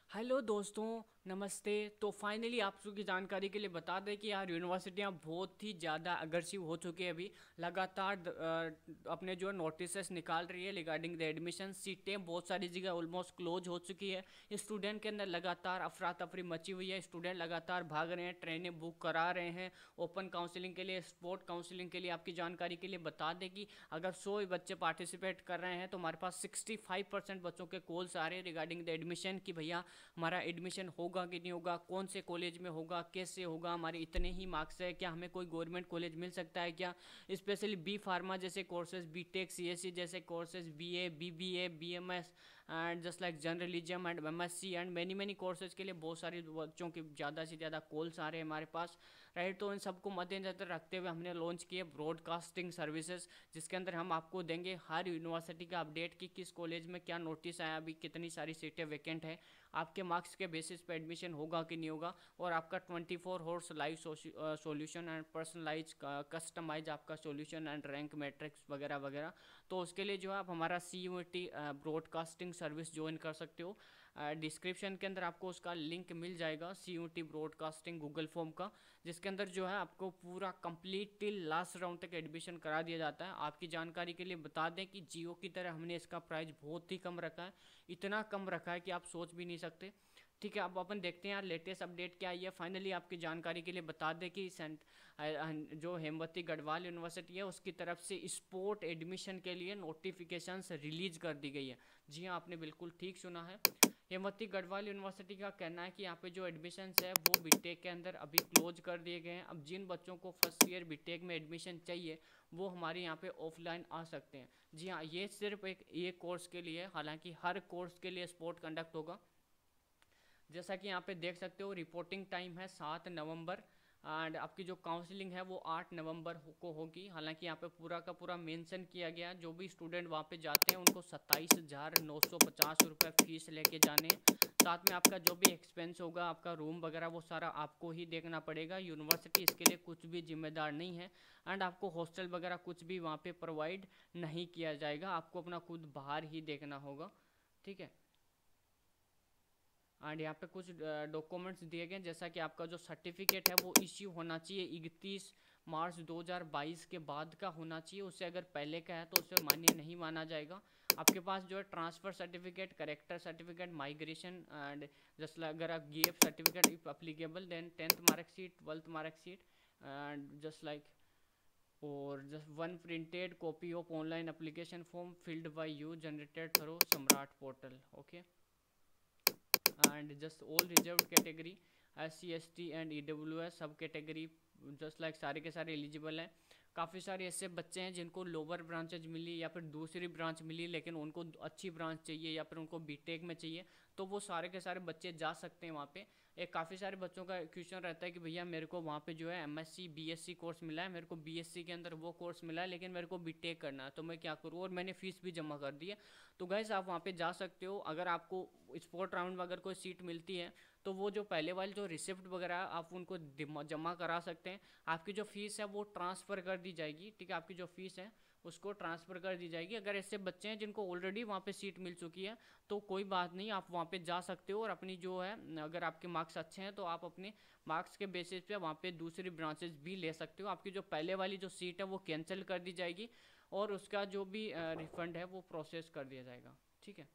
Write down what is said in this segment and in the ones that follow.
Hello दोस्तों, नमस्ते। तो फाइनली आप सबकी जानकारी के लिए बता दें कि यार यूनिवर्सिटियां बहुत ही ज़्यादा अग्रेसिव हो चुकी है। अभी लगातार अपने जो नोटिसेस निकाल रही है रिगार्डिंग द एडमिशन। सीटें बहुत सारी जगह ऑलमोस्ट क्लोज हो चुकी है। स्टूडेंट के अंदर लगातार अफरा तफरी मची हुई है। स्टूडेंट लगातार भाग रहे हैं, ट्रेनें बुक करा रहे हैं ओपन काउंसलिंग के लिए, स्पोर्ट काउंसलिंग के लिए। आपकी जानकारी के लिए बता दें कि अगर 100 बच्चे पार्टिसिपेट कर रहे हैं तो हमारे पास 65% बच्चों के कॉल्स आ रहे हैं रिगार्डिंग द एडमिशन कि भैया हमारा एडमिशन होगा कि नहीं होगा, कौन से कॉलेज में होगा, कैसे होगा, हमारे इतने ही मार्क्स है, क्या हमें कोई गवर्नमेंट कॉलेज मिल सकता है क्या। स्पेशली बी फार्मा जैसे courses, B tech C S C जैसे courses, B A B B A B M S and just like journalism and M S C and many many courses के लिए बहुत सारे बच्चों की ज़्यादा से ज़्यादा कॉल्स आ रहे हैं हमारे पास। राइट, तो इन सबको मद्देनजर रखते हुए हमने लॉन्च किए ब्रॉडकास्टिंग सर्विसेज, जिसके अंदर हम आपको देंगे हर यूनिवर्सिटी का अपडेट कि किस कॉलेज में क्या नोटिस आया, अभी कितनी सारी सीटें वैकेंट है, आपके मार्क्स के बेसिस पे एडमिशन होगा कि नहीं होगा, और आपका 24 hours live solution and personalize customize आपका सॉल्यूशन एंड रैंक मैट्रिक्स वगैरह वगैरह। तो उसके लिए जो है आप हमारा C U T broadcasting service join कर सकते हो। डिस्क्रिप्शन के अंदर आपको उसका लिंक मिल जाएगा, C U T broadcasting Google form का, जिसके अंदर जो है आपको पूरा कंप्लीट टिल लास्ट राउंड तक एडमिशन करा दिया जाता है। आपकी जानकारी के लिए बता दें कि जियो की तरह हमने इसका प्राइस बहुत ही कम रखा है, इतना कम रखा है कि आप सोच भी नहीं सकते। ठीक है, अब अपन देखते हैं यार लेटेस्ट अपडेट क्या आई है। फाइनली आपकी जानकारी के लिए बता दें कि जो हेमवती गढ़वाल यूनिवर्सिटी है उसकी तरफ से स्पोर्ट एडमिशन के लिए नोटिफिकेशंस रिलीज कर दी गई है। जी हाँ, आपने बिल्कुल ठीक सुना है। हेमवती गढ़वाल यूनिवर्सिटी का कहना है कि यहाँ पे जो एडमिशन्स है वो बीटेक के अंदर अभी क्लोज कर दिए गए हैं। अब जिन बच्चों को फर्स्ट ईयर बीटेक में एडमिशन चाहिए वो हमारे यहाँ पे ऑफलाइन आ सकते हैं। जी हाँ, ये सिर्फ एक कोर्स के लिए, हालांकि हर कोर्स के लिए स्पोर्ट कंडक्ट होगा। जैसा कि यहाँ पे देख सकते हो, रिपोर्टिंग टाइम है 7 नवंबर एंड आपकी जो काउंसलिंग है वो 8 नवंबर को होगी। हालांकि यहाँ पे पूरा का पूरा मेंशन किया गया, जो भी स्टूडेंट वहाँ पे जाते हैं उनको 27,950 रुपये फीस लेके जाने हैं। साथ में आपका जो भी एक्सपेंस होगा, आपका रूम वगैरह, वो सारा आपको ही देखना पड़ेगा। यूनिवर्सिटी इसके लिए कुछ भी जिम्मेदार नहीं है एंड आपको हॉस्टल वगैरह कुछ भी वहाँ पे प्रोवाइड नहीं किया जाएगा, आपको अपना खुद बाहर ही देखना होगा। ठीक है, एंड यहाँ पे कुछ डॉक्यूमेंट्स दिए गए, जैसा कि आपका जो सर्टिफिकेट है वो इश्यू होना चाहिए 31 मार्च 2022 के बाद का होना चाहिए। उससे अगर पहले का है तो उसे मान्य नहीं माना जाएगा। आपके पास जो है transfer certificate, character certificate, migration and just अगर आप give certificate if applicable, then 10th marksheet, 12th marksheet and just like, और just one printed copy of online application form filled by you generated through Samrat portal. Okay, and just all reserve category SC ST and EWS सब category just like सारे के सारे eligible हैं। काफ़ी सारे ऐसे बच्चे हैं जिनको लोअर ब्रांचेज मिली या फिर दूसरी ब्रांच मिली, लेकिन उनको अच्छी ब्रांच चाहिए या फिर उनको बीटेक में चाहिए, तो वो सारे के सारे बच्चे जा सकते हैं वहाँ पे। एक काफ़ी सारे बच्चों का क्वेश्चन रहता है कि भैया मेरे को वहाँ पे जो है MSc BSc कोर्स मिला है, मेरे को BSc के अंदर वो कोर्स मिला है, लेकिन मेरे को बीटेक करना है, तो मैं क्या करूँ, और मैंने फ़ीस भी जमा कर दी है। तो गाइस आप वहाँ पे जा सकते हो। अगर आपको स्पोर्ट राउंड में अगर कोई सीट मिलती है तो वो जो पहले वाली जो रिसिप्ट वगैरह आप उनको जमा करा सकते हैं। आपकी जो फीस है वो ट्रांसफ़र कर दी जाएगी। ठीक है, आपकी जो फीस है उसको ट्रांसफ़र कर दी जाएगी। अगर ऐसे बच्चे हैं जिनको ऑलरेडी वहाँ पे सीट मिल चुकी है तो कोई बात नहीं, आप वहाँ पे जा सकते हो और अपनी जो है, अगर आपके मार्क्स अच्छे हैं तो आप अपने मार्क्स के बेसिस पे वहाँ पे दूसरी ब्रांचेस भी ले सकते हो। आपकी जो पहले वाली जो सीट है वो कैंसिल कर दी जाएगी और उसका जो भी रिफंड है वो प्रोसेस कर दिया जाएगा। ठीक है,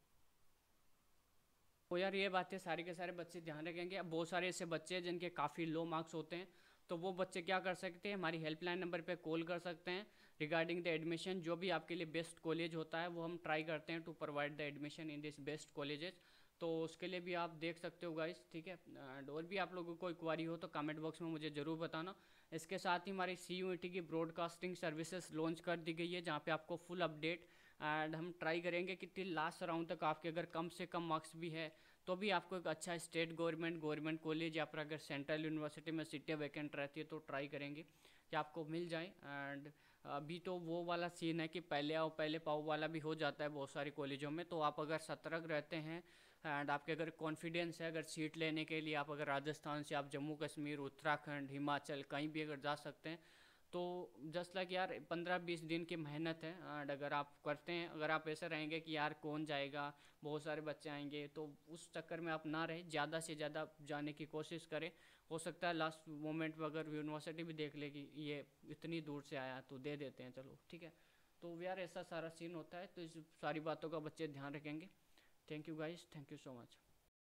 तो यार ये बातें सारे के सारे बच्चे ध्यान रखेंगे। अब बहुत सारे ऐसे बच्चे हैं जिनके काफ़ी लो मार्क्स होते हैं, तो वो बच्चे क्या कर सकते हैं, हमारी हेल्पलाइन नंबर पे कॉल कर सकते हैं रिगार्डिंग द एडमिशन। जो भी आपके लिए बेस्ट कॉलेज होता है वो हम ट्राई करते हैं to provide the admission in this best colleges. तो उसके लिए भी आप देख सकते हो गाइस। ठीक है, एंड और भी आप लोगों को कोई क्वारी हो तो कमेंट बॉक्स में मुझे ज़रूर बताना। इसके साथ ही हमारी CUET की ब्रॉडकास्टिंग सर्विसेज लॉन्च कर दी गई है, जहाँ पे आपको फुल अपडेट, एंड हम ट्राई करेंगे कि टिल लास्ट राउंड तक आपके अगर कम से कम मार्क्स भी है तो भी आपको एक अच्छा स्टेट गवर्नमेंट कॉलेज या फिर अगर सेंट्रल यूनिवर्सिटी में सीटें वैकेंट रहती है तो ट्राई करेंगे कि आपको मिल जाए। एंड अभी तो वो वाला सीन है कि पहले आओ पहले पाओ वाला भी हो जाता है बहुत सारे कॉलेजों में, तो आप अगर सतर्क रहते हैं एंड आपके अगर कॉन्फिडेंस है, अगर सीट लेने के लिए आप अगर राजस्थान से आप जम्मू कश्मीर, उत्तराखंड, हिमाचल कहीं भी अगर जा सकते हैं तो जस्ट लाइक यार 15-20 दिन की मेहनत है, एंड अगर आप करते हैं, अगर आप ऐसे रहेंगे कि यार कौन जाएगा, बहुत सारे बच्चे आएंगे, तो उस चक्कर में आप ना रहे, ज़्यादा से ज़्यादा जाने की कोशिश करें। हो सकता है लास्ट मोमेंट में अगर यूनिवर्सिटी भी देख ले कि ये इतनी दूर से आया तो दे देते हैं, चलो ठीक है। तो यार ऐसा सारा सीन होता है, तो इस सारी बातों का बच्चे ध्यान रखेंगे। Thank you guys, thank you so much.